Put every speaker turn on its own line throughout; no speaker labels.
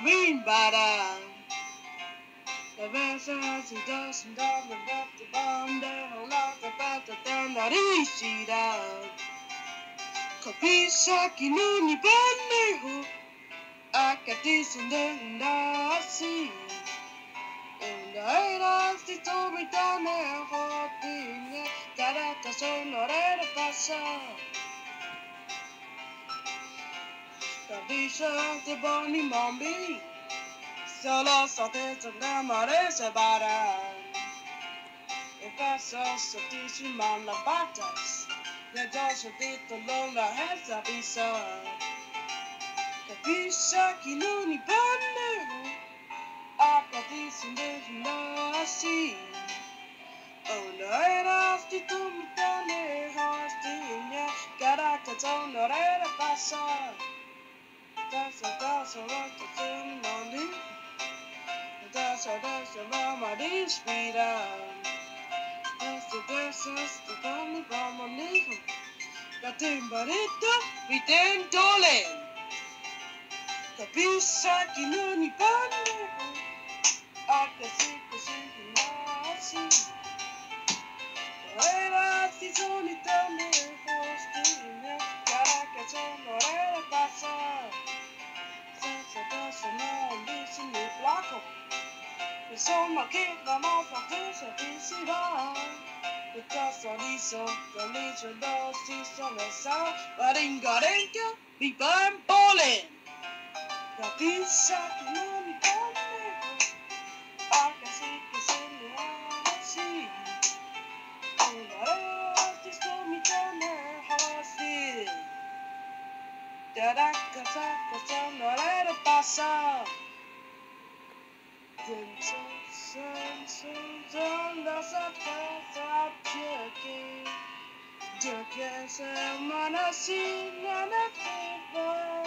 mean by that? The verses he doesn't have the left to bond there, a lot about the damn that he see that. Capisce che non gli prende a cattivo da sì. E la sti tomi tane fortine, carata sono re passa. Capisce che buoni mombi, solo sapete da mare se bara. E passa sottisi man la batas, ne dosso detto longa hezza bisa. Capisce che non gli prende a cattivo da sì. Oh no, era sti tomi tane fortine, carata sono re passa. That's what the film on me. That's what my days speed up. That's the family from my neighbor. Got them, but it up, we then told Capisce che non gli prende a così nasci. Era sti giorni tane fortine, caraca sono re passa. Non dici mi placo, e sono che la nostra testa ti si va. E testa di sotto, lì c'è lo stesso ne sa, ma ringarenca mi va in pole. Capisce che non mi prende, anche se mi sì. Una resti scomitane hostil. Da sono re passa. Dans sa tête à piquer, de pièces menacées, n'en est pas.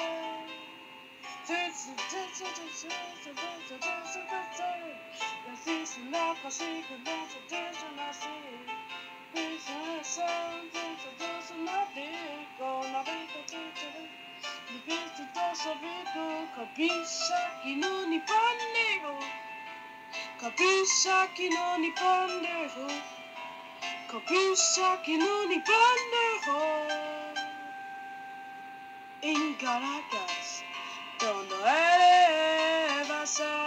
Capisce che non gli prende, capisce che non gli prende, capisce che non gli prende. In Caracas, donde eres vas a